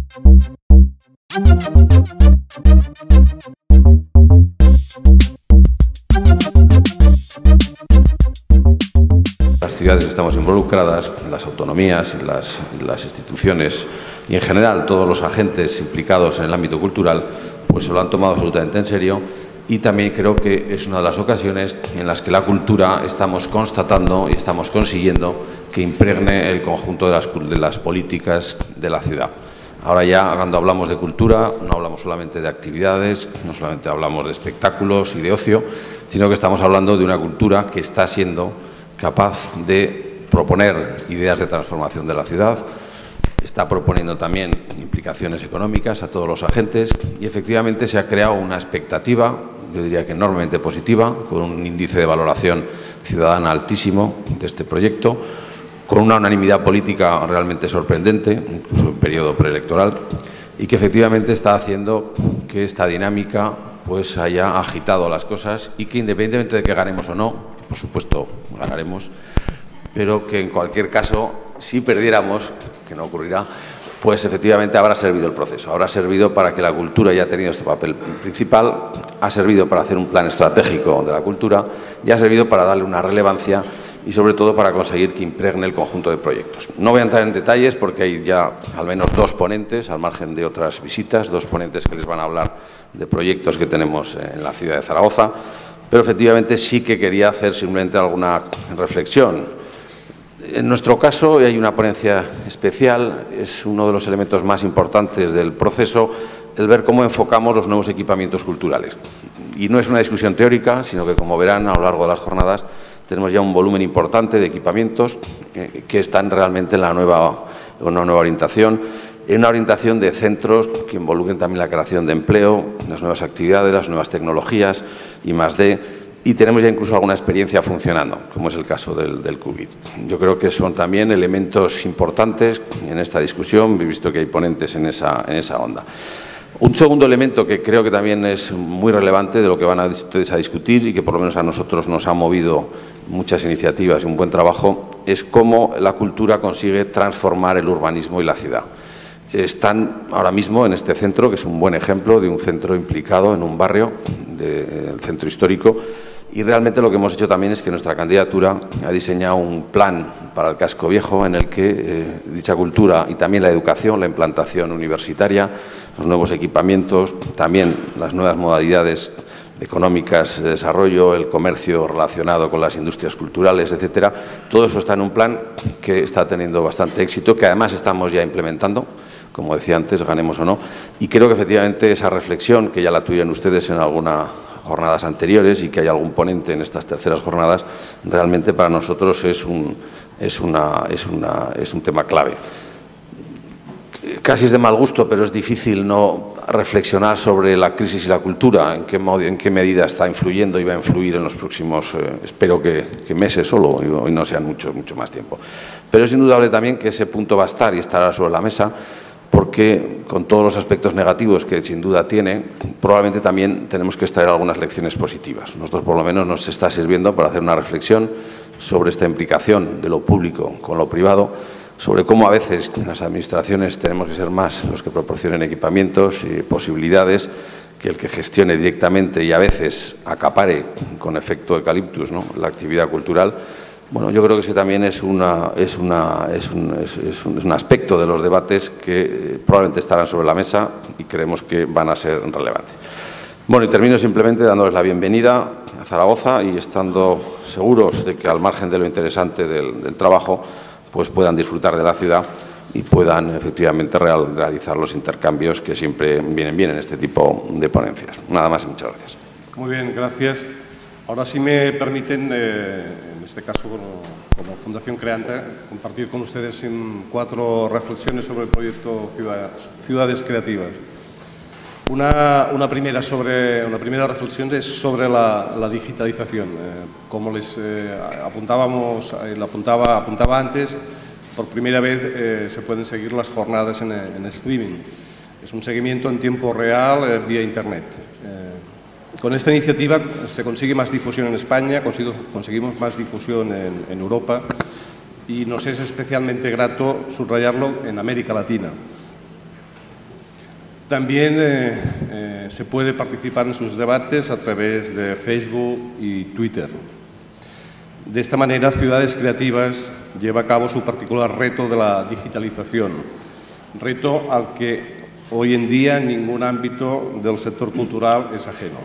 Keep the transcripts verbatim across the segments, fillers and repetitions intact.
Las ciudades que estamos involucradas, las autonomías, las, las instituciones y en general todos los agentes implicados en el ámbito cultural, pues se lo han tomado absolutamente en serio, y también creo que es una de las ocasiones en las que la cultura estamos constatando y estamos consiguiendo que impregne el conjunto de las, de las políticas de la ciudad. Ahora ya, cuando hablamos de cultura, no hablamos solamente de actividades, no solamente hablamos de espectáculos y de ocio, sino que estamos hablando de una cultura que está siendo capaz de proponer ideas de transformación de la ciudad, está proponiendo también implicaciones económicas a todos los agentes y efectivamente se ha creado una expectativa, yo diría que enormemente positiva, con un índice de valoración ciudadana altísimo de este proyecto, con una unanimidad política realmente sorprendente, incluso en periodo preelectoral, y que efectivamente está haciendo que esta dinámica pues haya agitado las cosas y que independientemente de que ganemos o no, por supuesto ganaremos, pero que en cualquier caso, si perdiéramos, que no ocurrirá, pues efectivamente habrá servido el proceso, habrá servido para que la cultura ya ha tenido este papel principal, ha servido para hacer un plan estratégico de la cultura y ha servido para darle una relevancia y sobre todo para conseguir que impregne el conjunto de proyectos. No voy a entrar en detalles porque hay ya al menos dos ponentes, al margen de otras visitas, dos ponentes que les van a hablar de proyectos que tenemos en la ciudad de Zaragoza, pero efectivamente sí que quería hacer simplemente alguna reflexión. En nuestro caso, y hay una ponencia especial, es uno de los elementos más importantes del proceso el ver cómo enfocamos los nuevos equipamientos culturales. Y no es una discusión teórica, sino que, como verán a lo largo de las jornadas, tenemos ya un volumen importante de equipamientos eh, que están realmente en la nueva, una nueva orientación, en una orientación de centros que involucren también la creación de empleo, las nuevas actividades, las nuevas tecnologías y más de, y tenemos ya incluso alguna experiencia funcionando, como es el caso del, del COVID. Yo creo que son también elementos importantes en esta discusión, he visto que hay ponentes en esa, en esa onda. Un segundo elemento que creo que también es muy relevante de lo que van a ustedes a discutir y que por lo menos a nosotros nos ha movido muchas iniciativas y un buen trabajo es cómo la cultura consigue transformar el urbanismo y la ciudad. Están ahora mismo en este centro, que es un buen ejemplo de un centro implicado en un barrio del centro histórico, y realmente lo que hemos hecho también es que nuestra candidatura ha diseñado un plan para el casco viejo en el que eh, dicha cultura y también la educación, la implantación universitaria, los nuevos equipamientos, también las nuevas modalidades económicas de desarrollo, el comercio relacionado con las industrias culturales, etcétera. Todo eso está en un plan que está teniendo bastante éxito, que además estamos ya implementando, como decía antes, ganemos o no, y creo que efectivamente esa reflexión, que ya la tuvieron ustedes en algunas jornadas anteriores y que hay algún ponente en estas terceras jornadas, realmente para nosotros es un, es una, es una, es un tema clave. Casi es de mal gusto, pero es difícil no reflexionar sobre la crisis y la cultura, en qué, en qué medida está influyendo y va a influir en los próximos, eh, espero que, que meses solo, y no sean mucho, mucho más tiempo. Pero es indudable también que ese punto va a estar y estará sobre la mesa, porque con todos los aspectos negativos que sin duda tiene, probablemente también tenemos que extraer algunas lecciones positivas. Nosotros por lo menos nos está sirviendo para hacer una reflexión sobre esta implicación de lo público con lo privado, sobre cómo a veces las administraciones tenemos que ser más los que proporcionen equipamientos y posibilidades que el que gestione directamente y a veces acapare con efecto eucaliptus, ¿no?, la actividad cultural. Bueno, yo creo que ese también es, una, es, una, es, un, es, es, un, es un aspecto de los debates que probablemente estarán sobre la mesa y creemos que van a ser relevantes. Bueno, y termino simplemente dándoles la bienvenida a Zaragoza y estando seguros de que al margen de lo interesante del, del trabajo, pues puedan disfrutar de la ciudad y puedan efectivamente real, realizar los intercambios que siempre vienen bien en este tipo de ponencias. Nada más y muchas gracias. Muy bien, gracias. Ahora sí me permiten, eh, en este caso como, como Fundación Creanta, compartir con ustedes en cuatro reflexiones sobre el proyecto Ciudad, Ciudades Creativas. Una, una, primera sobre, una primera reflexión es sobre la, la digitalización. Eh, como les eh, apuntábamos, eh, lo apuntaba, apuntaba antes, por primera vez eh, se pueden seguir las jornadas en, en streaming. Es un seguimiento en tiempo real eh, vía Internet. Eh, con esta iniciativa se consigue más difusión en España, conseguimos más difusión en, en Europa y nos es especialmente grato subrayarlo en América Latina. También eh, eh, se puede participar en sus debates a través de Facebook y Twitter. De esta manera, Ciudades Creativas lleva a cabo su particular reto de la digitalización, reto al que hoy en día ningún ámbito del sector cultural es ajeno.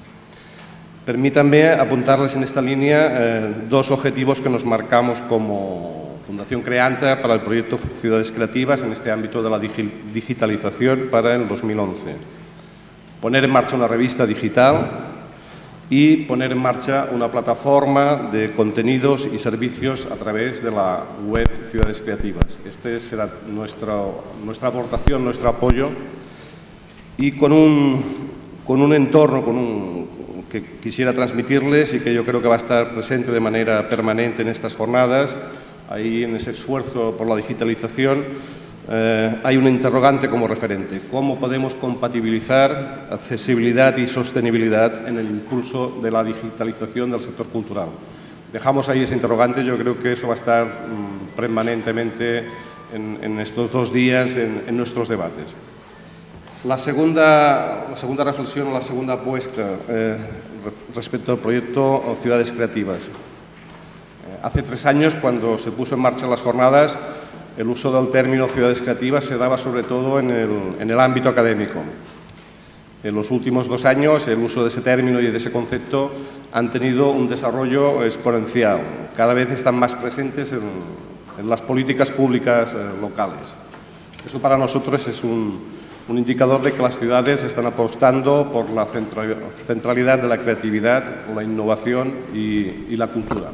Permítanme apuntarles en esta línea eh, dos objetivos que nos marcamos como Fundación Creanta para el proyecto Ciudades Creativas en este ámbito de la digitalización para el dos mil once. Poner en marcha una revista digital y poner en marcha una plataforma de contenidos y servicios a través de la web Ciudades Creativas. Este será nuestra, nuestra aportación, nuestro apoyo, y con un, con un entorno con un, que quisiera transmitirles y que yo creo que va a estar presente de manera permanente en estas jornadas. Ahí, en ese esfuerzo por la digitalización, eh, hay un interrogante como referente: ¿cómo podemos compatibilizar accesibilidad y sostenibilidad en el impulso de la digitalización del sector cultural? Dejamos ahí ese interrogante. Yo creo que eso va a estar mmm, permanentemente en, en estos dos días en, en nuestros debates. La segunda, la segunda reflexión, la segunda apuesta eh, respecto al proyecto Ciudades Creativas. Hace tres años, cuando se puso en marcha las jornadas, el uso del término Ciudades Creativas se daba sobre todo en el, en el ámbito académico. En los últimos dos años, el uso de ese término y de ese concepto han tenido un desarrollo exponencial. Cada vez están más presentes en, en las políticas públicas eh, locales. Eso para nosotros es un, un indicador de que las ciudades están apostando por la centralidad de la creatividad, la innovación y, y la cultura.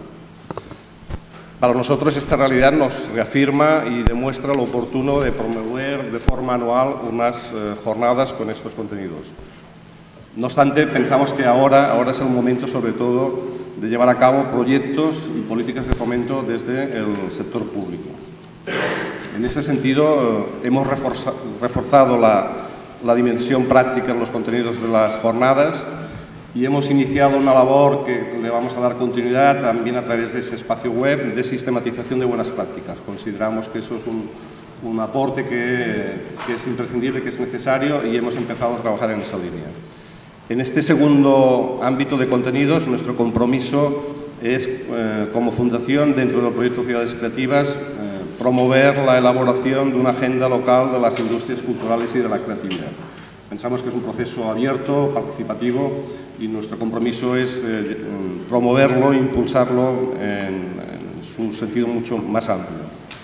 Para nosotros esta realidad nos reafirma y demuestra lo oportuno de promover de forma anual unas eh, jornadas con estos contenidos. No obstante, pensamos que ahora, ahora es el momento, sobre todo, de llevar a cabo proyectos y políticas de fomento desde el sector público. En este sentido, eh, hemos reforza, reforzado la, la dimensión práctica en los contenidos de las jornadas y hemos iniciado una labor que le vamos a dar continuidad también a través de ese espacio web de sistematización de buenas prácticas. Consideramos que eso es un, un aporte que, que es imprescindible, que es necesario, y hemos empezado a trabajar en esa línea. En este segundo ámbito de contenidos, nuestro compromiso es, eh, como fundación, dentro del proyecto Ciudades Creativas, eh, promover la elaboración de una agenda local de las industrias culturales y de la creatividad. Pensamos que es un proceso abierto, participativo, y nuestro compromiso es eh, promoverlo e impulsarlo en, en su sentido mucho más amplio.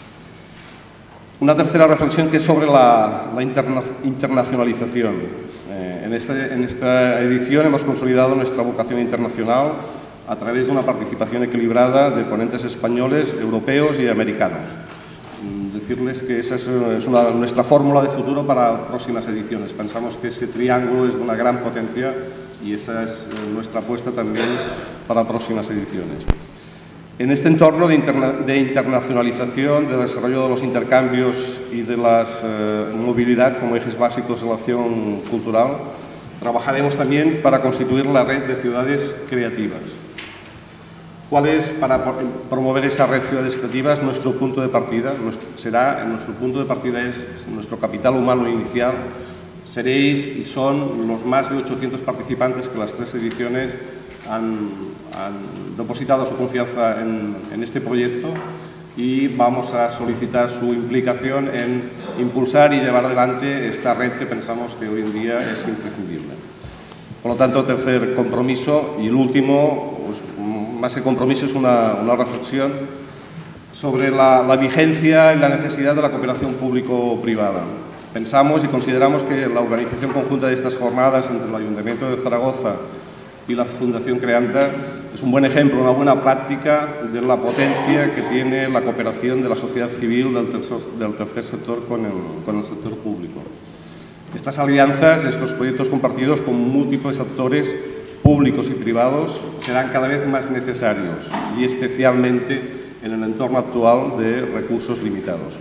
Una tercera reflexión, que es sobre la, la interna, internacionalización. Eh, en, este, en esta edición hemos consolidado nuestra vocación internacional a través de una participación equilibrada de ponentes españoles, europeos y americanos. Decirles que esa es una, nuestra fórmula de futuro para próximas ediciones. Pensamos que ese triángulo es de una gran potencia y esa es nuestra apuesta también para próximas ediciones. En este entorno de, interna, de internacionalización, de desarrollo de los intercambios y de la eh, movilidad como ejes básicos de la acción cultural, trabajaremos también para constituir la red de ciudades creativas. ¿Cuál es, para promover esa red Ciudades Creativas, nuestro punto de partida? Nuestro, será, nuestro punto de partida es nuestro capital humano inicial. Seréis y son los más de ochocientos participantes que las tres ediciones han, han depositado su confianza en, en este proyecto, y vamos a solicitar su implicación en impulsar y llevar adelante esta red que pensamos que hoy en día es imprescindible. Por lo tanto, tercer compromiso, y el último, pues, más que compromiso, es una, una reflexión sobre la, la vigencia y la necesidad de la cooperación público-privada. Pensamos y consideramos que la organización conjunta de estas jornadas entre el Ayuntamiento de Zaragoza y la Fundación Creanta es un buen ejemplo, una buena práctica de la potencia que tiene la cooperación de la sociedad civil del tercer, del tercer sector con el, con el sector público. Estas alianzas, estos proyectos compartidos con múltiples actores públicos y privados serán cada vez más necesarios, y especialmente en el entorno actual de recursos limitados.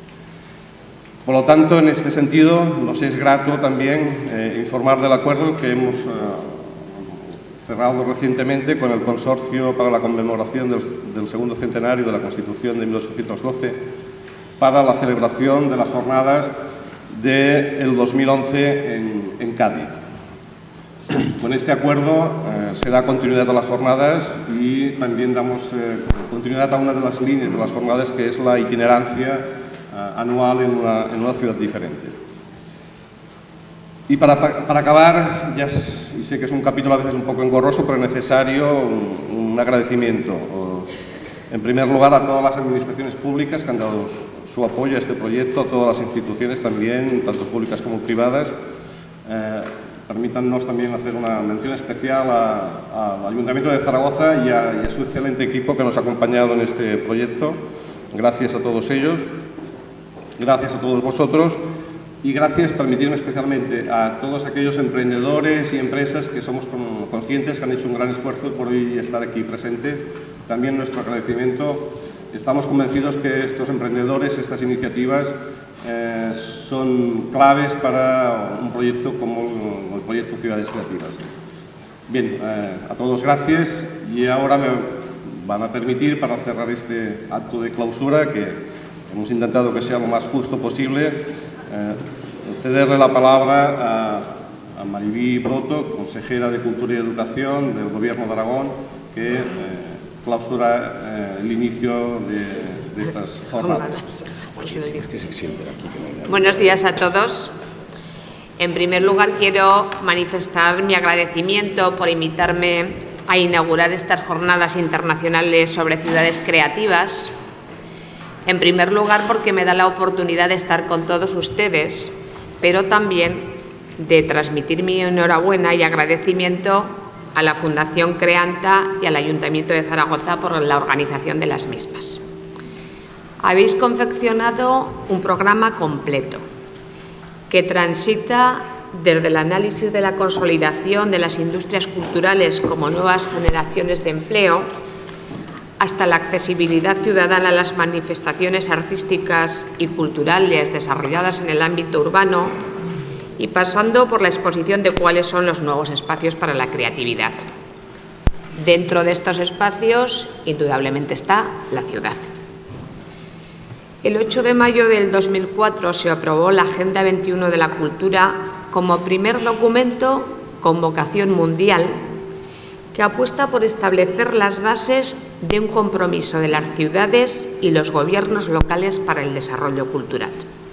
Por lo tanto, en este sentido, nos es grato también eh, informar del acuerdo que hemos eh, cerrado recientemente con el Consorcio para la conmemoración del, del segundo centenario de la Constitución de mil ochocientos doce para la celebración de las jornadas del dos mil once en, en Cádiz. Con este acuerdo eh, se da continuidad a las jornadas y también damos eh, continuidad a una de las líneas de las jornadas, que es la itinerancia eh, anual en una, en una ciudad diferente. Y para, para acabar, ya es, y sé que es un capítulo a veces un poco engorroso, pero necesario, un, un agradecimiento. En primer lugar, a todas las administraciones públicas que han dado su apoyo a este proyecto, a todas las instituciones también, tanto públicas como privadas. Eh, permítannos también hacer una mención especial al Ayuntamiento de Zaragoza y a, y a su excelente equipo que nos ha acompañado en este proyecto. Gracias a todos ellos, gracias a todos vosotros. Y gracias, permitirme especialmente, a todos aquellos emprendedores y empresas que somos conscientes que han hecho un gran esfuerzo por hoy estar aquí presentes. También nuestro agradecimiento. Estamos convencidos que estos emprendedores, estas iniciativas, eh, son claves para un proyecto como el proyecto Ciudades Creativas. Bien, eh, a todos gracias, y ahora me van a permitir, para cerrar este acto de clausura, que hemos intentado que sea lo más justo posible, Eh, cederle la palabra a, a Maribí Broto, consejera de Cultura y Educación del Gobierno de Aragón, que eh, clausura eh, el inicio de, de estas jornadas. Buenos días a todos. En primer lugar, quiero manifestar mi agradecimiento por invitarme a inaugurar estas jornadas internacionales sobre ciudades creativas. En primer lugar, porque me da la oportunidad de estar con todos ustedes, pero también de transmitir mi enhorabuena y agradecimiento a la Fundación Creanta y al Ayuntamiento de Zaragoza por la organización de las mismas. Habéis confeccionado un programa completo que transita desde el análisis de la consolidación de las industrias culturales como nuevas generaciones de empleo, hasta la accesibilidad ciudadana a las manifestaciones artísticas y culturales desarrolladas en el ámbito urbano, y pasando por la exposición de cuáles son los nuevos espacios para la creatividad. Dentro de estos espacios, indudablemente, está la ciudad. El ocho de mayo del dos mil cuatro se aprobó la Agenda veintiuno de la Cultura como primer documento con vocación mundial, que apuesta por establecer las bases de un compromiso de las ciudades y los gobiernos locales para el desarrollo cultural.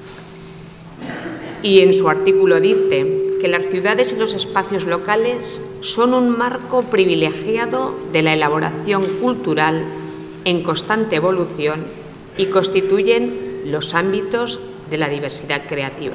Y en su artículo dice que las ciudades y los espacios locales son un marco privilegiado de la elaboración cultural en constante evolución y constituyen los ámbitos de la diversidad creativa.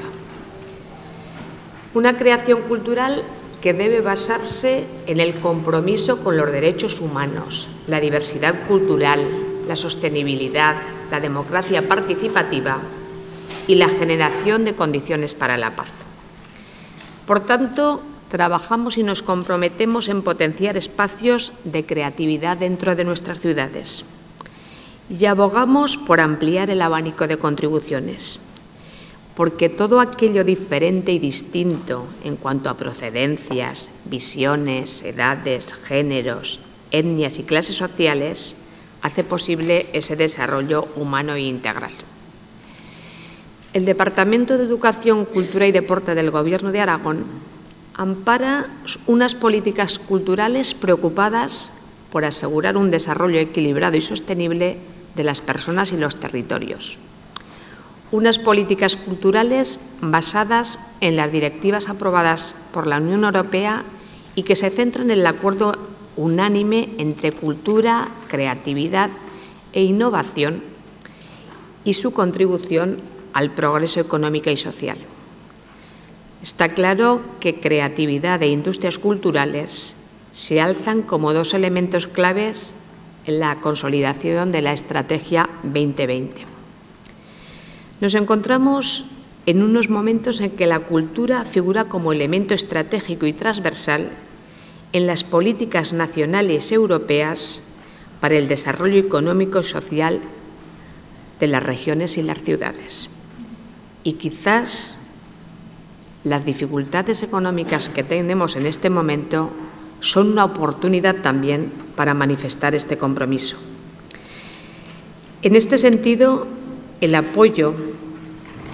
Una creación cultural que debe basarse en el compromiso con los derechos humanos, la diversidad cultural, la sostenibilidad, la democracia participativa y la generación de condiciones para la paz. Por tanto, trabajamos y nos comprometemos en potenciar espacios de creatividad dentro de nuestras ciudades y abogamos por ampliar el abanico de contribuciones, porque todo aquello diferente y distinto en cuanto a procedencias, visiones, edades, géneros, etnias y clases sociales hace posible ese desarrollo humano e integral. El Departamento de Educación, Cultura y Deporte del Gobierno de Aragón ampara unas políticas culturales preocupadas por asegurar un desarrollo equilibrado y sostenible de las personas y los territorios. Unas políticas culturales basadas en las directivas aprobadas por la Unión Europea y que se centran en el acuerdo unánime entre cultura, creatividad e innovación y su contribución al progreso económico y social. Está claro que creatividad e industrias culturales se alzan como dos elementos claves en la consolidación de la Estrategia veinte veinte. Nos encontramos en unos momentos en que la cultura figura como elemento estratégico y transversal en las políticas nacionales y europeas para el desarrollo económico y social de las regiones y las ciudades. Y quizás las dificultades económicas que tenemos en este momento son una oportunidad también para manifestar este compromiso. En este sentido, el apoyo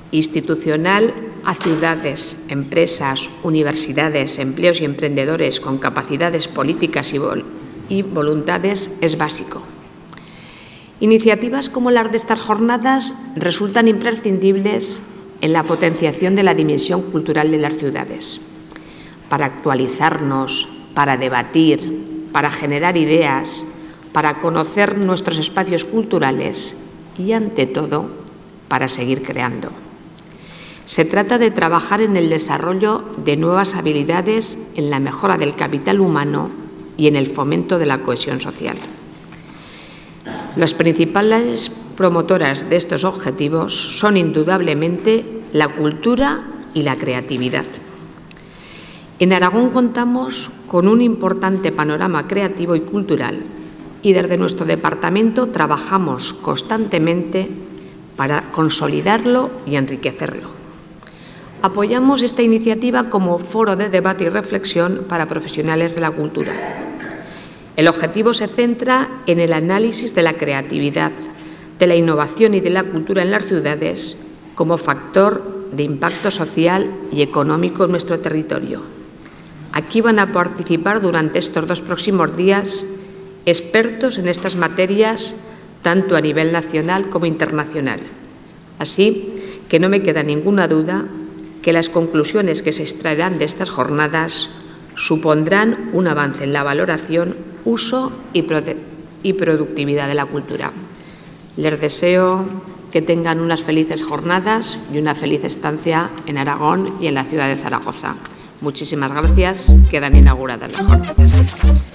institucional a ciudades, empresas, universidades, empleos y emprendedores con capacidades políticas y, vol y voluntades es básico. Iniciativas como las de estas jornadas resultan imprescindibles en la potenciación de la dimensión cultural de las ciudades, para actualizarnos, para debatir, para generar ideas, para conocer nuestros espacios culturales y, ante todo, para seguir creando. Se trata de trabajar en el desarrollo de nuevas habilidades, en la mejora del capital humano y en el fomento de la cohesión social. Las principales promotoras de estos objetivos son indudablemente la cultura y la creatividad. En Aragón contamos con un importante panorama creativo y cultural y desde nuestro departamento trabajamos constantemente para consolidarlo y enriquecerlo. Apoyamos esta iniciativa como foro de debate y reflexión para profesionales de la cultura. El objetivo se centra en el análisis de la creatividad, de la innovación y de la cultura en las ciudades como factor de impacto social y económico en nuestro territorio. Aquí van a participar durante estos dos próximos días expertos en estas materias, tanto a nivel nacional como internacional. Así que no me queda ninguna duda que las conclusiones que se extraerán de estas jornadas supondrán un avance en la valoración, uso y, y productividad de la cultura. Les deseo que tengan unas felices jornadas y una feliz estancia en Aragón y en la ciudad de Zaragoza. Muchísimas gracias. Quedan inauguradas las jornadas.